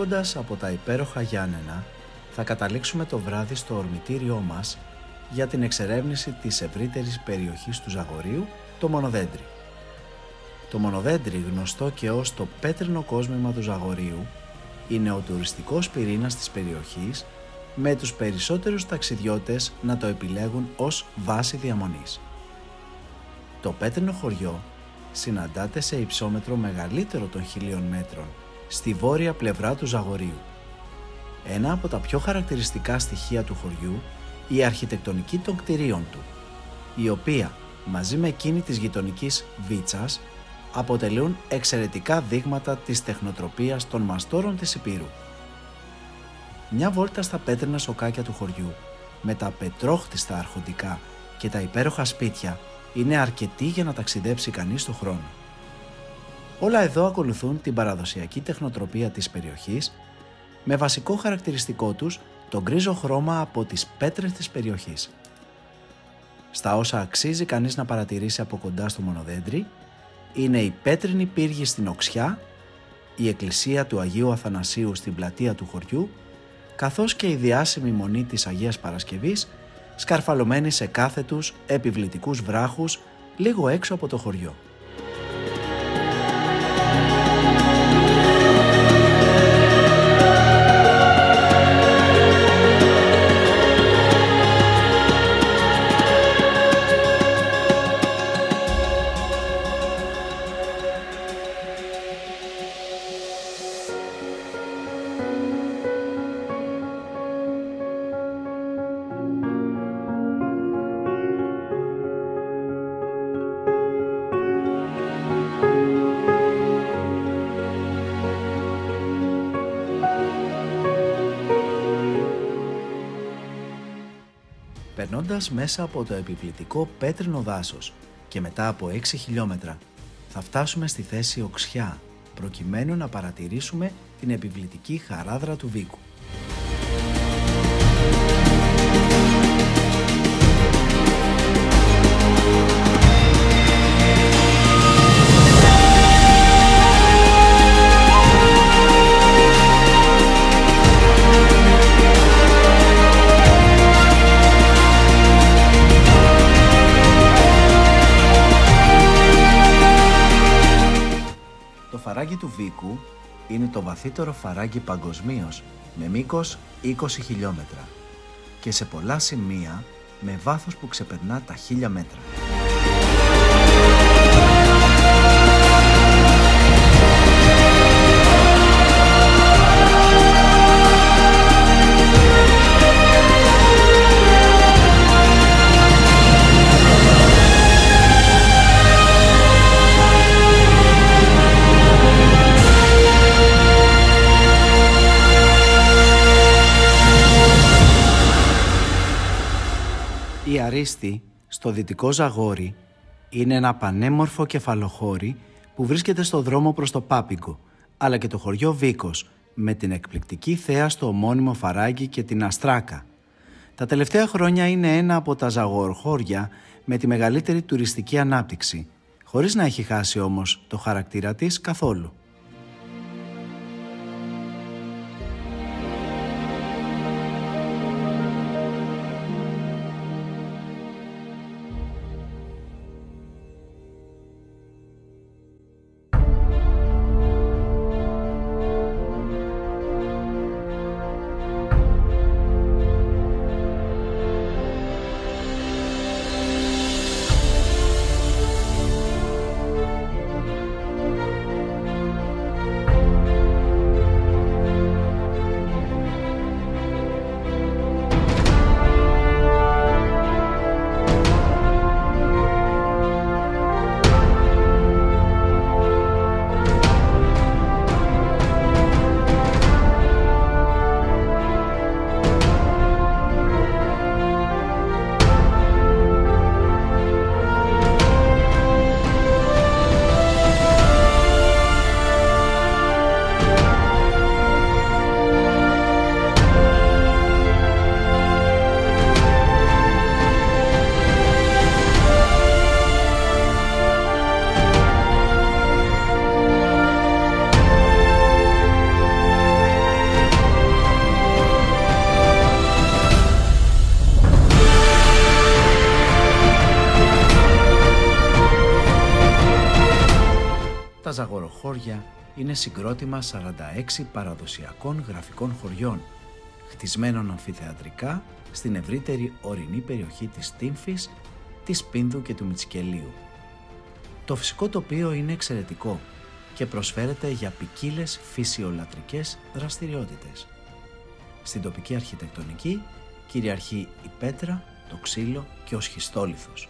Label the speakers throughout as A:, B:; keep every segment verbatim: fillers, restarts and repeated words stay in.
A: Φεύγοντας από τα υπέροχα Γιάννενα, θα καταλήξουμε το βράδυ στο ορμητήριό μας για την εξερεύνηση της ευρύτερης περιοχής του Ζαγορείου, το Μονοδέντρι. Το Μονοδέντρι, γνωστό και ως το πέτρινο κόσμημα του Ζαγορείου, είναι ο τουριστικός πυρήνας της περιοχής, με τους περισσότερους ταξιδιώτες να το επιλέγουν ως βάση διαμονής. Το πέτρινο χωριό συναντάται σε υψόμετρο μεγαλύτερο των χιλίων μέτρων στη βόρεια πλευρά του Ζαγορείου. Ένα από τα πιο χαρακτηριστικά στοιχεία του χωριού, η αρχιτεκτονική των κτηρίων του, η οποία μαζί με εκείνη της γειτονικής Βίτσας αποτελούν εξαιρετικά δείγματα της τεχνοτροπίας των μαστόρων της Ηπείρου. Μια βόλτα στα πέτρινα σοκάκια του χωριού με τα πετρόχτιστα αρχοντικά και τα υπέροχα σπίτια είναι αρκετή για να ταξιδέψει κανείς στον χρόνο. Όλα εδώ ακολουθούν την παραδοσιακή τεχνοτροπία της περιοχής, με βασικό χαρακτηριστικό τους το γκρίζο χρώμα από τις πέτρες της περιοχής. Στα όσα αξίζει κανείς να παρατηρήσει από κοντά στο Μονοδέντρι είναι η πέτρινη πύργη στην οξιά, η εκκλησία του Αγίου Αθανασίου στην πλατεία του χωριού, καθώς και η διάσημη μονή της Αγίας Παρασκευής, σκαρφαλωμένη σε κάθετους επιβλητικούς βράχους λίγο έξω από το χωριό. Περνώντας μέσα από το επιβλητικό πέτρινο δάσος και μετά από έξι χιλιόμετρα θα φτάσουμε στη θέση Οξιά, προκειμένου να παρατηρήσουμε την επιβλητική χαράδρα του Βίκου. Το φαράγγι του Βίκου είναι το βαθύτερο φαράγγι παγκοσμίως με μήκος είκοσι χιλιόμετρα και σε πολλά σημεία με βάθος που ξεπερνά τα χίλια μέτρα. Η Αρίστη, στο δυτικό Ζαγόρι, είναι ένα πανέμορφο κεφαλοχώρι που βρίσκεται στο δρόμο προς το Πάπικο, αλλά και το χωριό Βίκος, με την εκπληκτική θέα στο ομώνυμο φαράγγι και την Αστράκα. Τα τελευταία χρόνια είναι ένα από τα ζαγορχώρια με τη μεγαλύτερη τουριστική ανάπτυξη, χωρίς να έχει χάσει όμως το χαρακτήρα της καθόλου. Τα Ζαγοροχώρια είναι συγκρότημα σαράντα έξι παραδοσιακών γραφικών χωριών, χτισμένων αμφιθεατρικά στην ευρύτερη ορεινή περιοχή της Τύμφης, της Πίνδου και του Μητσικελίου. Το φυσικό τοπίο είναι εξαιρετικό και προσφέρεται για ποικίλες φυσιολατρικές δραστηριότητες. Στην τοπική αρχιτεκτονική κυριαρχεί η πέτρα, το ξύλο και ο σχιστόλιθος.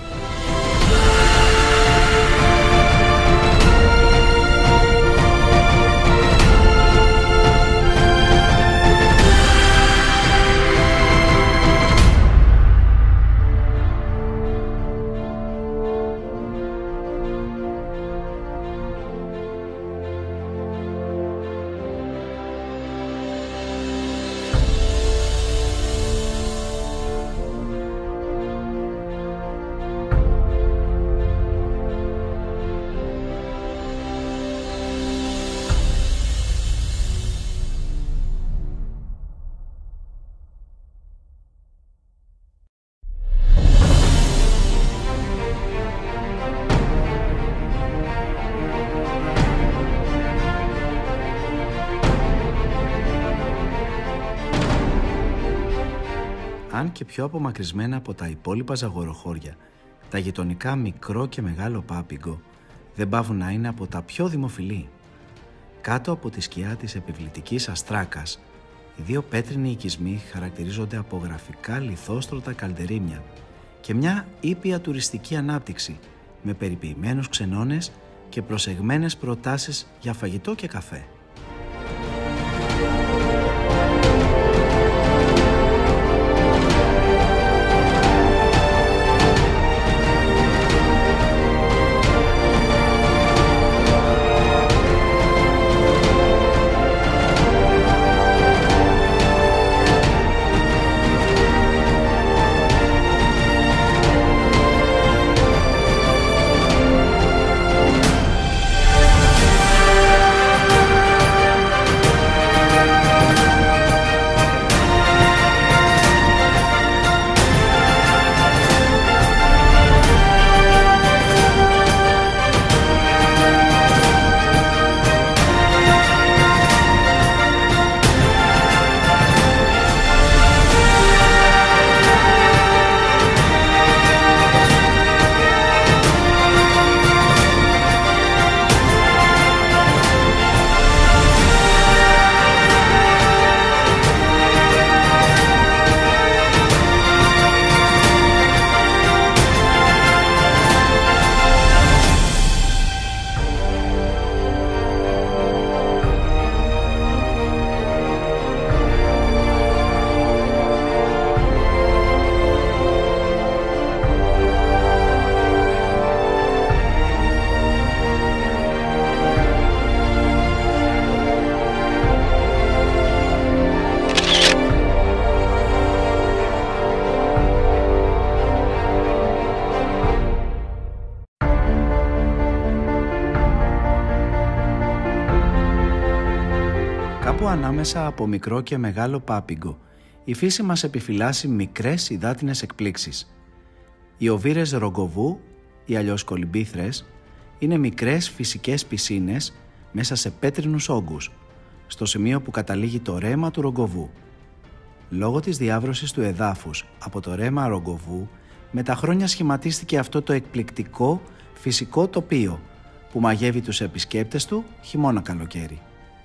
A: Αν και πιο απομακρυσμένα από τα υπόλοιπα Ζαγοροχώρια, τα γειτονικά Μικρό και Μεγάλο Πάπυγκο δεν παύουν να είναι από τα πιο δημοφιλή. Κάτω από τη σκιά της επιβλητικής Αστράκας, οι δύο πέτρινοι οικισμοί χαρακτηρίζονται από γραφικά λιθόστρωτα καλντερίμια και μια ήπια τουριστική ανάπτυξη με περιποιημένους ξενώνες και προσεγμένες προτάσεις για φαγητό και καφέ. Κάπου ανάμεσα από Μικρό και Μεγάλο Πάπυγκο, η φύση μας επιφυλάσσει μικρές υδάτινες εκπλήξεις. Οι οβύρες Ρογκοβού, ή αλλιώς κολυμπήθρες, είναι μικρές φυσικές πισίνες μέσα σε πέτρινους όγκους, στο σημείο που καταλήγει το ρέμα του Ρογκοβού. Λόγω της διάβρωσης του εδάφους από το ρέμα Ρογκοβού, με τα χρόνια σχηματίστηκε αυτό το εκπληκτικό φυσικό τοπίο που μαγεύει τους επισκέπτες του χειμώνα καλοκαίρι.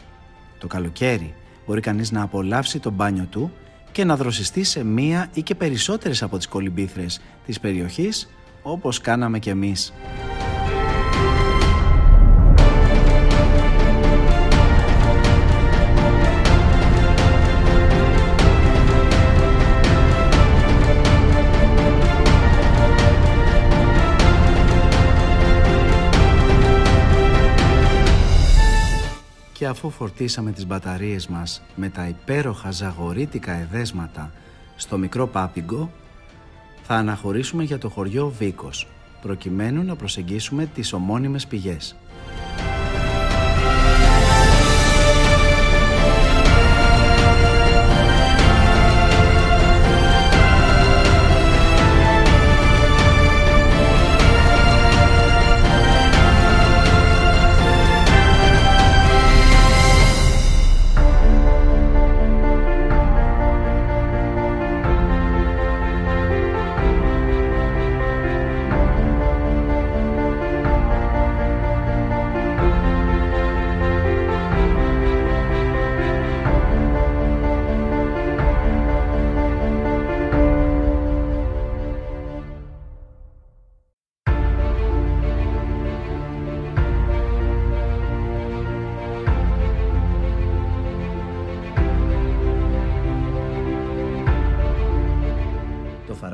A: Το καλοκαίρι μπορεί κανείς να απολαύσει το μπάνιο του και να δροσιστεί σε μία ή και περισσότερες από τις κολυμπήθρες της περιοχής, όπως κάναμε κι εμείς. Και αφού φορτίσαμε τις μπαταρίες μας με τα υπέροχα ζαγορίτικα εδέσματα στο Μικρό Πάπυγκο, θα αναχωρήσουμε για το χωριό Βίκος, προκειμένου να προσεγγίσουμε τις ομώνυμες πηγές.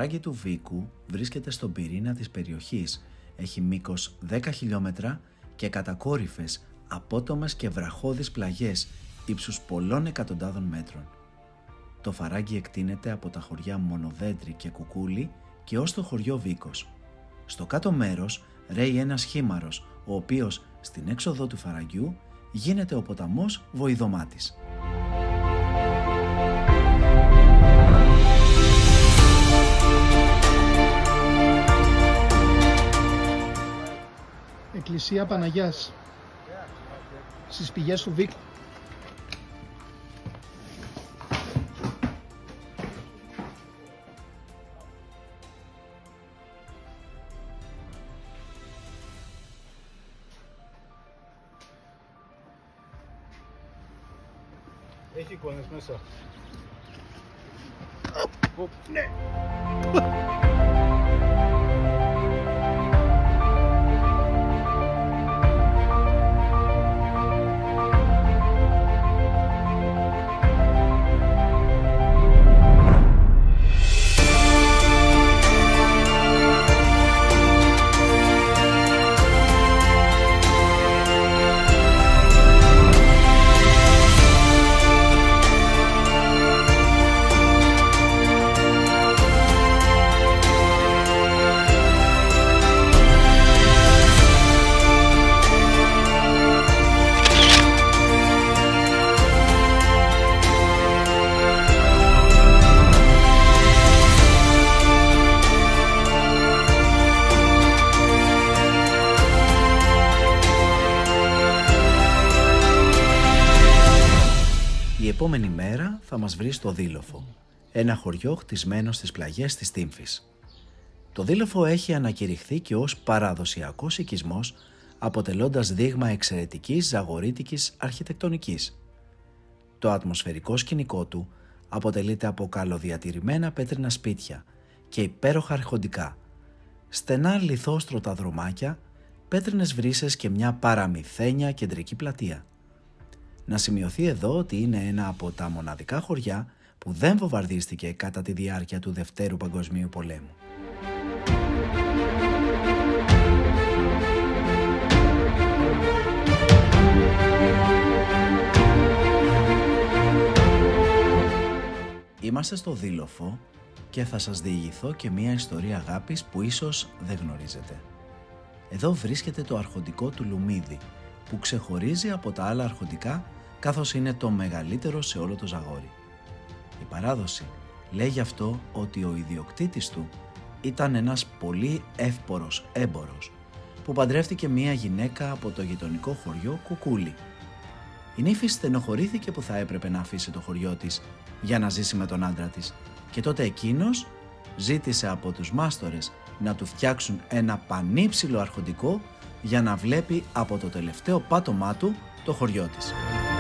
A: φαράγγι του Βίκου βρίσκεται στον πυρήνα της περιοχής, έχει μήκος δέκα χιλιόμετρα και κατακόρυφες, απότομες και βραχώδεις πλαγιές ύψους πολλών εκατοντάδων μέτρων. Το φαράγγι εκτείνεται από τα χωριά Μονοδέντρη και Κουκούλη και ως το χωριό Βίκος. Στο κάτω μέρος ρέει ένας χήμαρος, ο οποίος στην έξοδο του φαραγγιού γίνεται ο ποταμός Βοηδομάτης.
B: Εκκλησία Παναγιάς στις πηγές του Βίκου.
C: Έχει εικόνες μέσα.
B: Ναι.
A: Η επόμενη μέρα θα μας βρει στο Δήλοφο, ένα χωριό χτισμένο στις πλαγιές της Τύμφης. Το Δήλοφο έχει ανακηρυχθεί και ως παραδοσιακός οικισμός, αποτελώντας δείγμα εξαιρετικής ζαγορίτικης αρχιτεκτονικής. Το ατμοσφαιρικό σκηνικό του αποτελείται από καλοδιατηρημένα πέτρινα σπίτια και υπέροχα αρχοντικά, στενά λιθόστρωτα δρομάκια, πέτρινες βρύσες και μια παραμυθένια κεντρική πλατεία. Να σημειωθεί εδώ ότι είναι ένα από τα μοναδικά χωριά που δεν βομβαρδίστηκε κατά τη διάρκεια του Δευτέρου Παγκοσμίου Πολέμου. Είμαστε στο Δήλοφο και θα σας διηγηθώ και μια ιστορία αγάπης που ίσως δεν γνωρίζετε. Εδώ βρίσκεται το αρχοντικό του Λουμίδι, που ξεχωρίζει από τα άλλα αρχοντικά καθώς είναι το μεγαλύτερο σε όλο το Ζαγόρι. Η παράδοση λέει γι' αυτό ότι ο ιδιοκτήτης του ήταν ένας πολύ εύπορος έμπορος που παντρεύτηκε μία γυναίκα από το γειτονικό χωριό Κουκούλη. Η νύφη στενοχωρήθηκε που θα έπρεπε να αφήσει το χωριό της για να ζήσει με τον άντρα της και τότε εκείνος ζήτησε από τους μάστορες να του φτιάξουν ένα πανύψηλο αρχοντικό για να βλέπει από το τελευταίο πάτωμά του το χωριό της.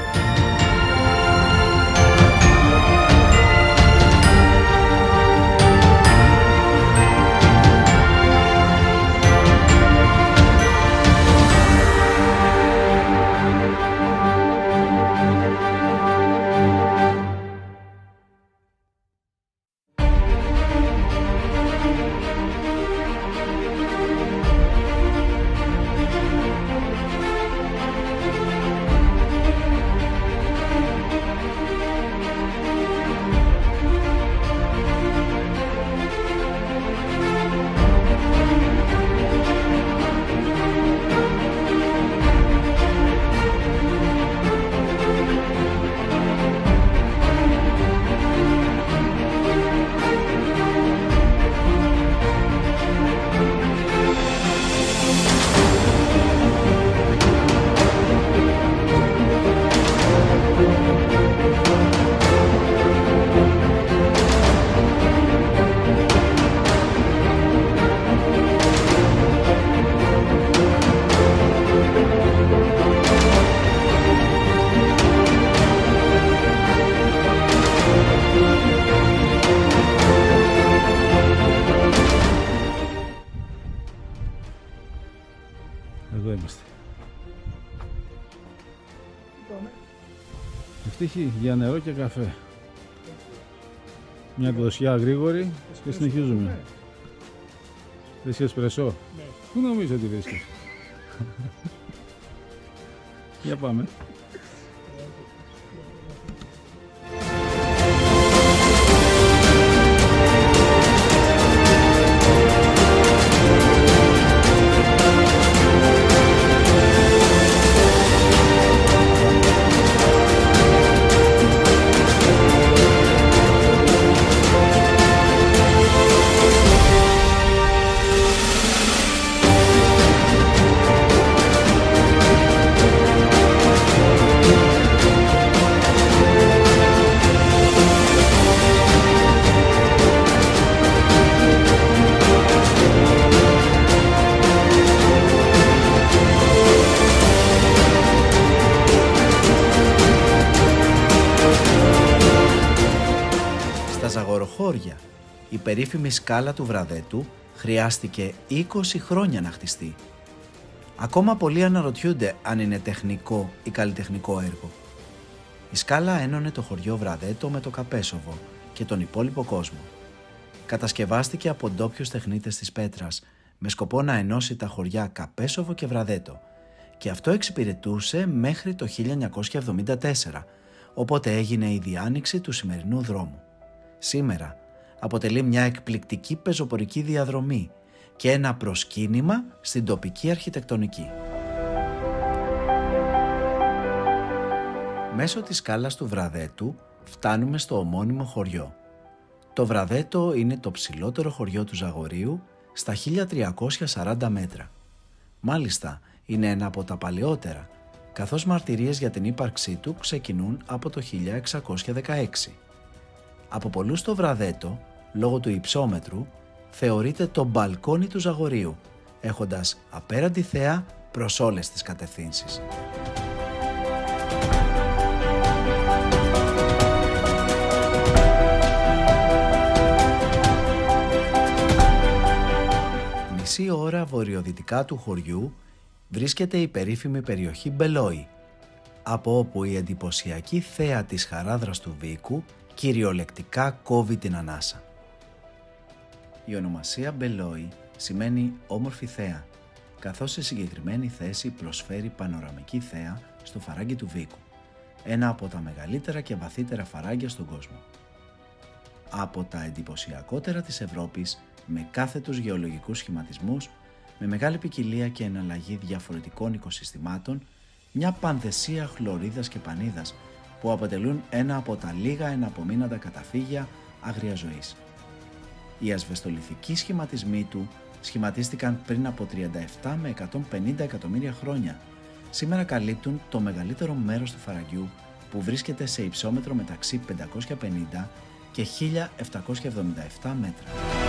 C: Εδώ είμαστε. Ευτύχη για νερό και καφέ. Μια δοσιά γρήγορη και συνεχίζουμε. Θες εσπρεσό?
B: Ναι.
C: Πού νομίζω ότι βρίσκεις? Για πάμε.
A: Ζαγοροχώρια, η περίφημη σκάλα του Βραδέτου χρειάστηκε είκοσι χρόνια να χτιστεί. Ακόμα πολλοί αναρωτιούνται αν είναι τεχνικό ή καλλιτεχνικό έργο. Η σκάλα ένωνε το χωριό Βραδέτο με το Καπέσοβο και τον υπόλοιπο κόσμο. Κατασκευάστηκε από ντόπιους τεχνίτες της Πέτρας με σκοπό να ενώσει τα χωριά Καπέσοβο και Βραδέτο, και αυτό εξυπηρετούσε μέχρι το χίλια εννιακόσια εβδομήντα τέσσερα, οπότε έγινε η διάνοιξη του σημερινού δρόμου. Σήμερα αποτελεί μια εκπληκτική πεζοπορική διαδρομή και ένα προσκύνημα στην τοπική αρχιτεκτονική. Μέσω της σκάλας του Βραδέτου φτάνουμε στο ομώνυμο χωριό. Το Βραδέτο είναι το ψηλότερο χωριό του Ζαγορείου στα χίλια τριακόσια σαράντα μέτρα. Μάλιστα είναι ένα από τα παλαιότερα, καθώς μαρτυρίες για την ύπαρξή του ξεκινούν από το χίλια εξακόσια δεκαέξι. Από πολλούς το Βραδέτο, λόγω του υψόμετρου, θεωρείται το μπαλκόνι του Ζαγορείου, έχοντας απέραντη θέα προς όλες τις κατευθύνσεις. Μισή ώρα βορειοδυτικά του χωριού βρίσκεται η περίφημη περιοχή Μπελόη, από όπου η εντυπωσιακή θέα της Χαράδρας του Βίκου κυριολεκτικά κόβει την ανάσα. Η ονομασία Μπελόη σημαίνει όμορφη θέα, καθώς σε συγκεκριμένη θέση προσφέρει πανοραμική θέα στο φαράγγι του Βίκου, ένα από τα μεγαλύτερα και βαθύτερα φαράγγια στον κόσμο. Από τα εντυπωσιακότερα της Ευρώπης, με κάθετους γεωλογικούς σχηματισμούς, με μεγάλη ποικιλία και εναλλαγή διαφορετικών οικοσυστημάτων, μια πανδεσία χλωρίδας και πανίδας που αποτελούν ένα από τα λίγα εναπομείναντα καταφύγια άγριας ζωής. Οι ασβεστολιθικοί σχηματισμοί του σχηματίστηκαν πριν από τριάντα επτά με εκατόν πενήντα εκατομμύρια χρόνια. Σήμερα καλύπτουν το μεγαλύτερο μέρος του φαραγγιού, που βρίσκεται σε υψόμετρο μεταξύ πεντακόσια πενήντα και χίλια επτακόσια εβδομήντα επτά μέτρα.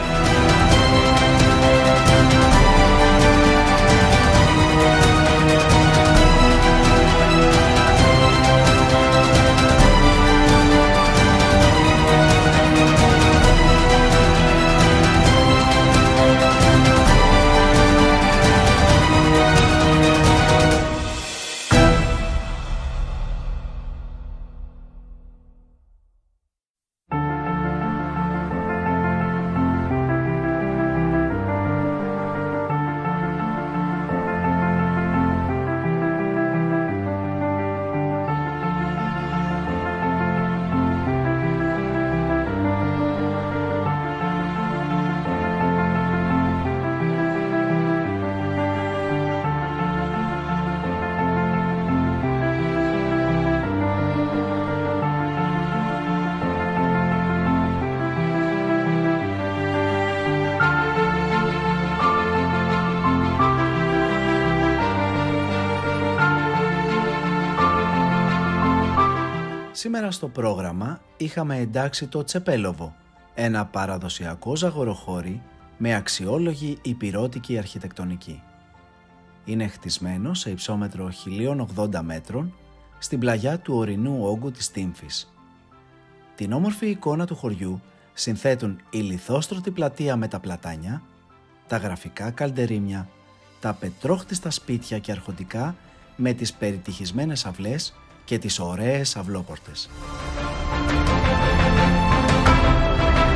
A: Σήμερα στο πρόγραμμα είχαμε εντάξει το Τσεπέλοβο, ένα παραδοσιακό ζαγοροχώρι με αξιόλογη υπηρώτικη αρχιτεκτονική. Είναι χτισμένο σε υψόμετρο χίλια ογδόντα μέτρων στην πλαγιά του ορεινού όγκου της Τύμφης. Την όμορφη εικόνα του χωριού συνθέτουν η λιθόστρωτη πλατεία με τα πλατάνια, τα γραφικά καλντερίμια, τα πετρόχτιστα σπίτια και αρχοντικά με τις περιτυχισμένες αυλές και τις ωραίες αυλόπορτες.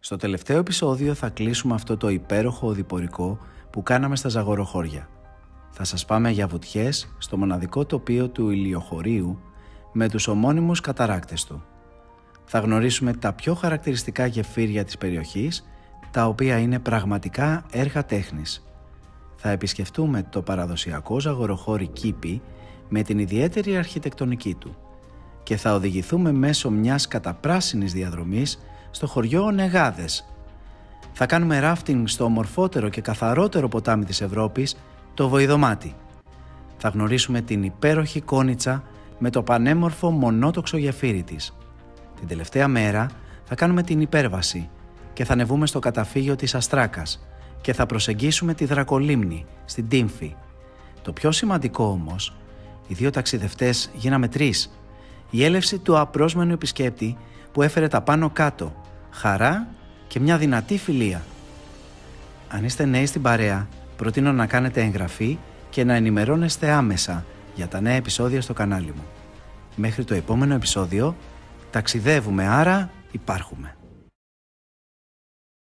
A: Στο τελευταίο επεισόδιο θα κλείσουμε αυτό το υπέροχο οδηπορικό που κάναμε στα Ζαγοροχώρια. Θα σας πάμε για βουτιές στο μοναδικό τοπίο του ηλιοχωρίου με τους ομώνυμους καταράκτες του. Θα γνωρίσουμε τα πιο χαρακτηριστικά γεφύρια της περιοχής, τα οποία είναι πραγματικά έργα τέχνης. Θα επισκεφτούμε το παραδοσιακό Ζαγοροχώρι Κήπι με την ιδιαίτερη αρχιτεκτονική του και θα οδηγηθούμε μέσω μιας καταπράσινης διαδρομής στο χωριό Νεγάδες. Θα κάνουμε ράφτινγκ στο ομορφότερο και καθαρότερο ποτάμι της Ευρώπης, το Βοηδομάτι. Θα γνωρίσουμε την υπέροχη Κόνιτσα με το πανέμορφο μονότοξο γεφύρι της. Την τελευταία μέρα θα κάνουμε την υπέρβαση και θα ανεβούμε στο καταφύγιο της Αστράκας και θα προσεγγίσουμε τη Δρακολίμνη στην Τύμφη. Το πιο σημαντικό όμως, οι δύο ταξιδευτές γίναμε τρεις. Η έλευση του απρόσμενου επισκέπτη που έφερε τα πάνω κάτω, χαρά και μια δυνατή φιλία. Αν είστε νέοι στην παρέα, προτείνω να κάνετε εγγραφή και να ενημερώνεστε άμεσα για τα νέα επεισόδια στο κανάλι μου. Μέχρι το επόμενο επεισόδιο, ταξιδεύουμε, άρα υπάρχουμε.